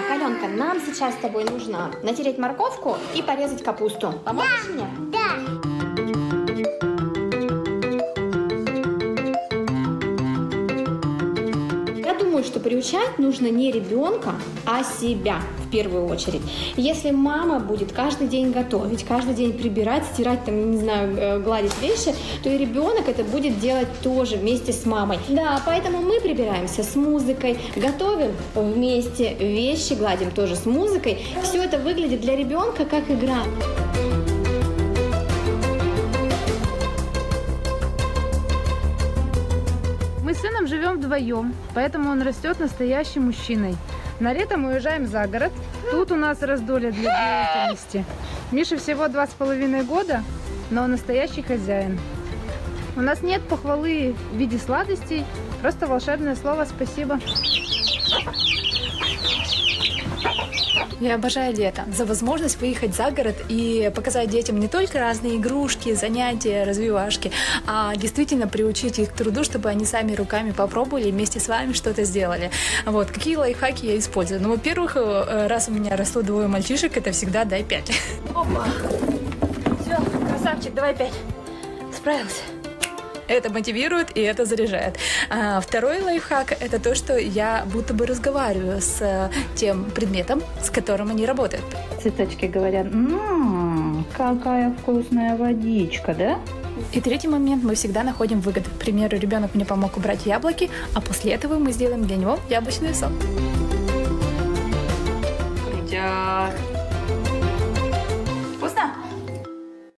Так, Аленка, нам сейчас с тобой нужно натереть морковку и порезать капусту. Поможешь мне? Да. Я думаю, что приучать нужно не ребенка, а себя в первую очередь. Если мама будет каждый день готовить, каждый день прибирать, стирать, там, не знаю, гладить вещи, то и ребенок это будет делать тоже вместе с мамой. Да, поэтому мы прибираемся с музыкой, готовим вместе, вещи гладим тоже с музыкой. Все это выглядит для ребенка как игра. Мы с сыном живем вдвоем, поэтому он растет настоящим мужчиной. На лето мы уезжаем за город. Тут у нас раздолье для деятельности. Мише всего 2,5 года, но он настоящий хозяин. У нас нет похвалы в виде сладостей, просто волшебное слово «спасибо». Я обожаю лето за возможность выехать за город и показать детям не только разные игрушки, занятия, развивашки, а действительно приучить их к труду, чтобы они сами руками попробовали и вместе с вами что-то сделали. Вот. Какие лайфхаки я использую? Ну, во-первых, раз у меня растут 2 мальчишек, это всегда дай 5. Опа! Все, красавчик, давай 5. Справился. Это мотивирует и это заряжает. А второй лайфхак – это то, что я будто бы разговариваю с тем предметом, с которым они работают. Цветочки говорят: какая вкусная водичка, да? И третий момент – мы всегда находим выгоду. К примеру, ребенок мне помог убрать яблоки, а после этого мы сделаем для него яблочный сок. Крутяк.